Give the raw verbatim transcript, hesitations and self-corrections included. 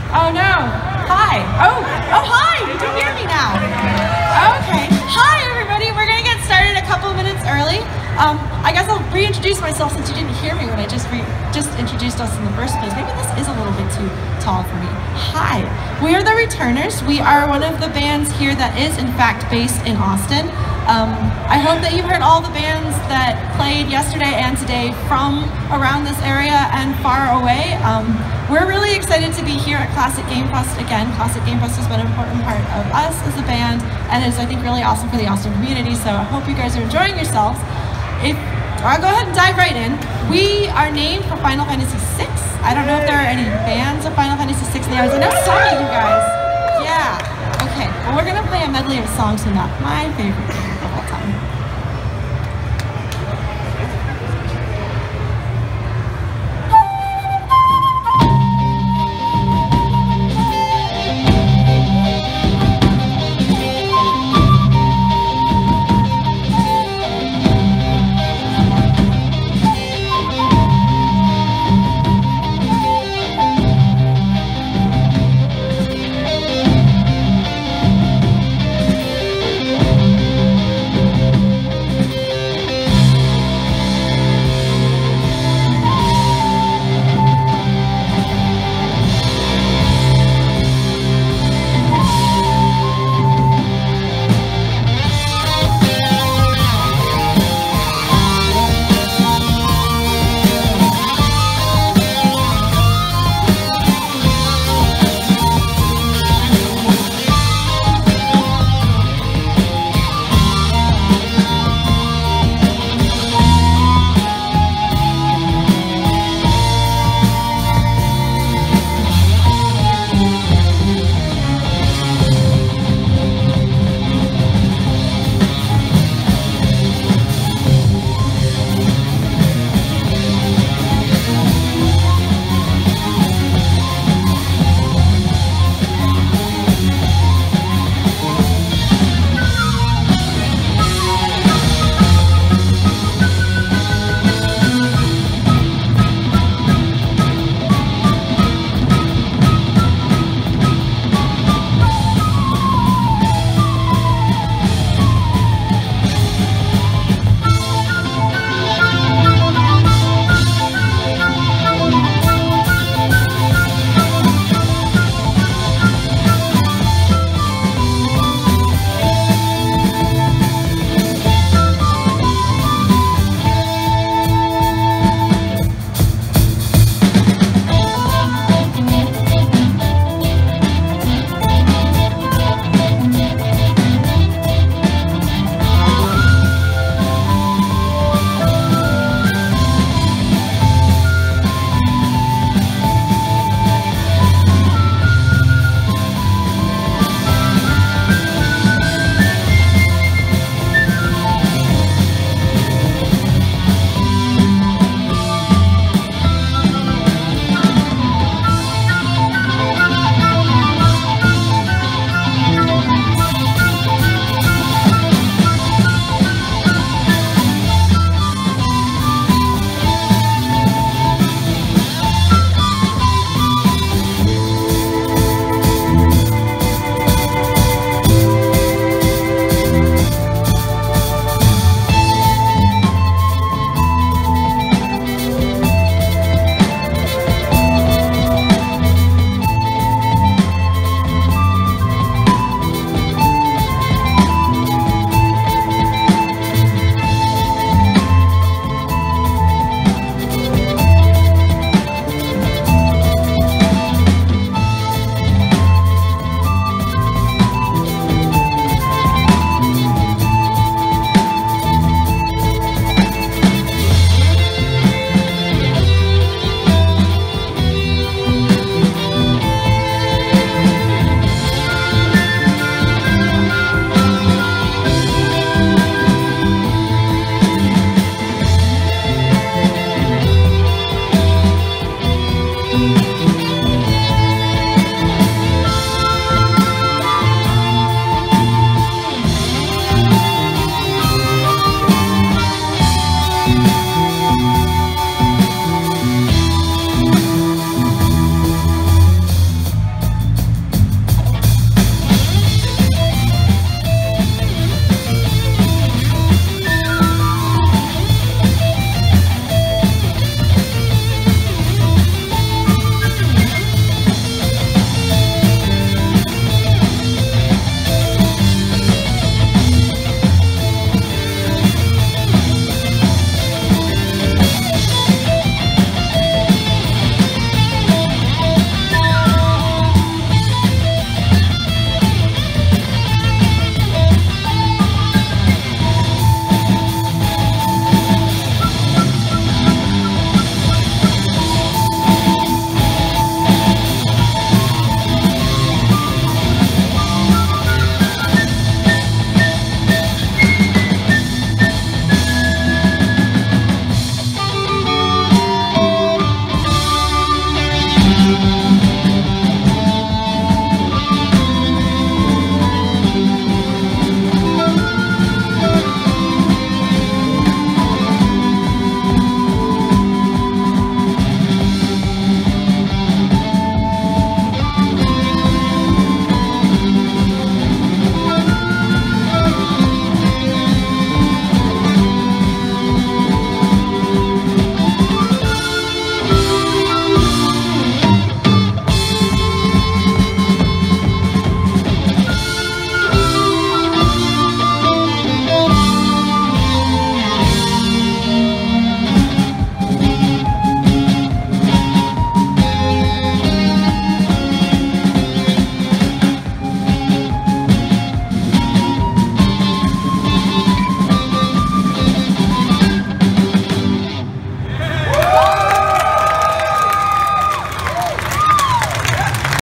Oh no. Hi. Oh, oh hi. You can hear me now. Okay. Hi everybody. We're gonna get started a couple minutes early. Um, I guess I'll reintroduce myself since you didn't hear me when I just re just introduced us in the first place. Maybe this is a little bit too tall for me. Hi. We are the Returners. We are one of the bands here that is in fact based in Austin. Um, I hope that you've heard all the bands that played yesterday and today from around this area and far away. Um, we're really excited to be here at Classic Game Fest again. Classic Game Fest has been an important part of us as a band and is, I think, really awesome for the Austin community, so I hope you guys are enjoying yourselves. If, I'll go ahead and dive right in. We are named for Final Fantasy six. I don't know if there are any bands of Final Fantasy six in the audience. I know some of you guys. Yeah. Okay. Well, we're going to play a medley of songs from that. My favorite.